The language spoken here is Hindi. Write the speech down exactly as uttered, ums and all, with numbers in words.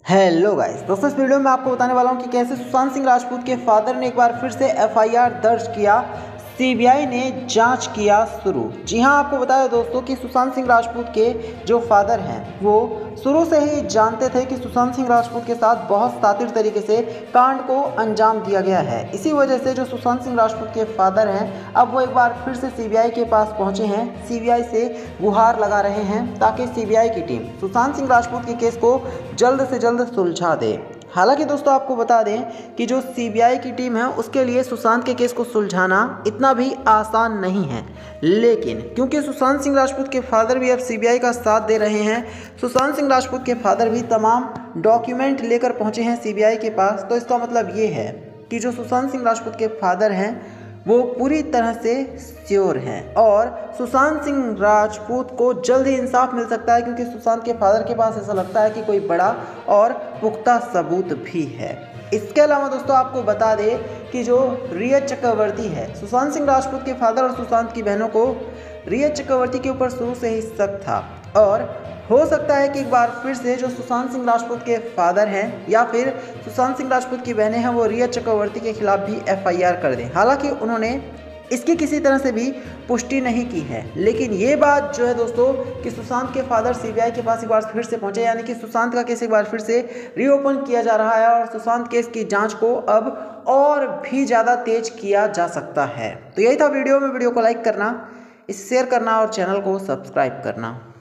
हेलो गाइस दोस्तों, इस वीडियो में आपको बताने वाला हूं कि कैसे सुशांत सिंह राजपूत के फादर ने एक बार फिर से एफ आई आर दर्ज किया। सीबीआई ने जांच किया शुरू। जी हां, आपको बताया दोस्तों कि सुशांत सिंह राजपूत के जो फादर हैं वो शुरू से ही जानते थे कि सुशांत सिंह राजपूत के साथ बहुत शातिर तरीके से कांड को अंजाम दिया गया है। इसी वजह से जो सुशांत सिंह राजपूत के फादर हैं अब वो एक बार फिर से सीबीआई के पास पहुंचे हैं, सीबीआई से गुहार लगा रहे हैं ताकि सीबीआई की टीम सुशांत सिंह राजपूत के केस को जल्द से जल्द सुलझा दे। हालांकि दोस्तों आपको बता दें कि जो सीबीआई की टीम है उसके लिए सुशांत के केस को सुलझाना इतना भी आसान नहीं है, लेकिन क्योंकि सुशांत सिंह राजपूत के फादर भी अब सीबीआई का साथ दे रहे हैं, सुशांत सिंह राजपूत के फादर भी तमाम डॉक्यूमेंट लेकर पहुंचे हैं सीबीआई के पास। तो इसका मतलब ये है कि जो सुशांत सिंह राजपूत के फादर हैं वो पूरी तरह से श्योर हैं और सुशांत सिंह राजपूत को जल्द ही इंसाफ मिल सकता है, क्योंकि सुशांत के फादर के पास ऐसा लगता है कि कोई बड़ा और पुख्ता सबूत भी है। इसके अलावा दोस्तों आपको बता दें कि जो रिया चक्रवर्ती है, सुशांत सिंह राजपूत के फादर और सुशांत की बहनों को रिया चक्रवर्ती के ऊपर शुरू से ही शक था और हो सकता है कि एक बार फिर से जो सुशांत सिंह राजपूत के फादर हैं या फिर सुशांत सिंह राजपूत की बहनें हैं वो रिया चक्रवर्ती के खिलाफ भी एफ आई आर कर दें। हालांकि उन्होंने इसकी किसी तरह से भी पुष्टि नहीं की है, लेकिन ये बात जो है दोस्तों कि सुशांत के फादर सीबीआई के पास एक बार फिर से पहुंचे, यानी कि सुशांत का केस एक बार फिर से रीओपन किया जा रहा है और सुशांत केस की जांच को अब और भी ज़्यादा तेज किया जा सकता है। तो यही था वीडियो में। वीडियो को लाइक करना, इसे शेयर करना और चैनल को सब्सक्राइब करना।